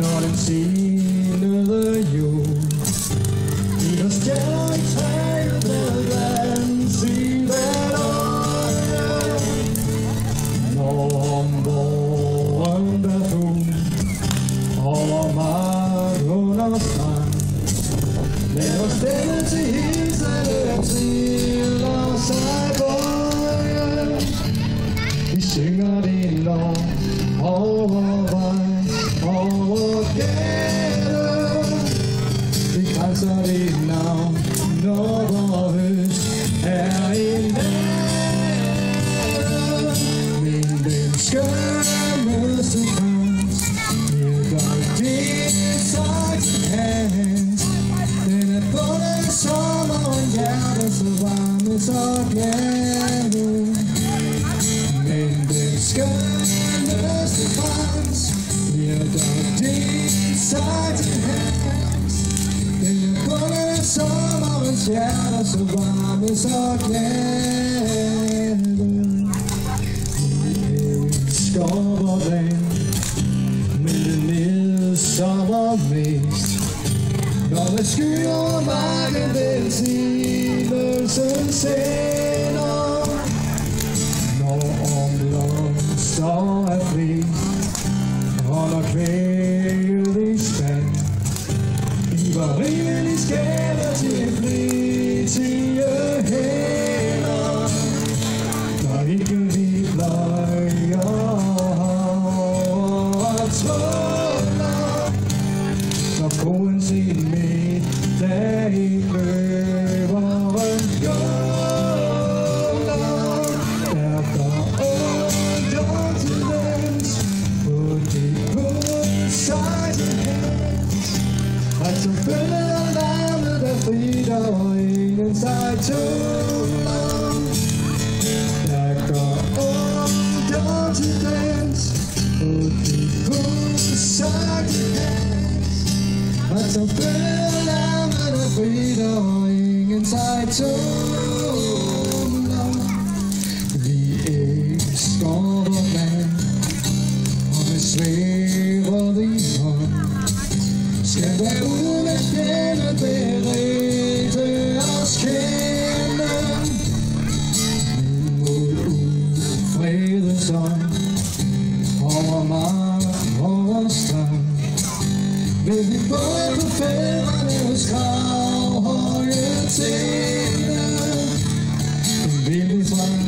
når den sinede jord giver stjerner i træet med glans i hvert øje. Når om våren der fugl over mark under strand, lad os stemme til hilsene til os af bøje. Vi synger din lov over vej, over gade. Vi grænser dit navn, når vor høst er i nade. Men den skønneste krans virker dit sagt hand. Den er både sommer og hjerte, så varme, så glade. Men den skønneste krans virker dit sagt hand. Den er både sommerens hjerte, så varme, så glade. Vi elsker vort land, men den midsommer mest. Når man skyer marken velsignelsen sender. Når omblomster er fri, holder kvæget i spand. Giver rigelig skæve til flittige hænder. Der ikke vi pløjer og trådler. Når konen sin middag i løveren gjorde. Der går ondt til dans på de kunstsejte hands. At som følger larmet der fritter og ingen sig tåler. Der går ondt til dans på de kunstsejte hands. At som følger larmet der fritter og ingen sig tåler. Vi elsker vort land, og med sværet i hånd skal der ud med fjældet berette os kende. Mod ufredens ånd, over mark, over strand, vil vi både på fædrenes grav høje tinde. Vil vi fra